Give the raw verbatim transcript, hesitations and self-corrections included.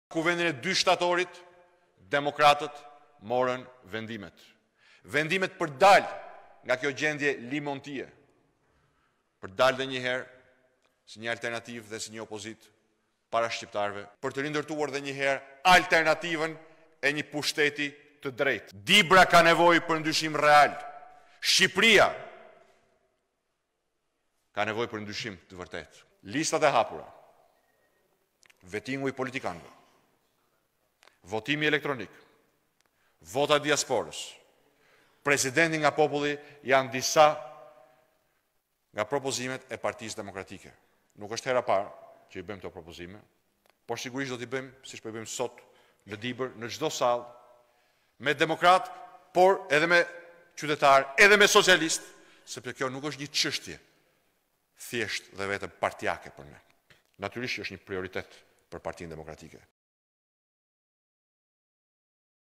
Kuvendin e dy shtatorit, demokratët morën vendimet. Vendimet për dal nga kjo gjendje limontie, për dal dhe njëherë si një alternativë dhe si një opozit para shqiptarve, për të rindërtuar dhe njëherë alternativën e një pushteti të drejtë. Dibra ka nevojë për ndryshim real. Shqipëria ka nevojë për ndryshim të vërtetë. Listat e hapura, vetingu i politikanëve, votimi elektronik, vota diasporës, presidenti nga populli janë disa nga propozimet e Partisë Demokratike. Nuk është hera parë që i bëjmë këto propozime, por sigurisht do t'i bëjmë, siç po i bëjmë sot në Dibër, në çdo sallë, me demokrat, por edhe me qytetar, edhe me socialist, sepse kjo nuk është një çështje thjesht dhe vetëm partijake për ne. Natyrisht që është një prioritet për Partinë Demokratike.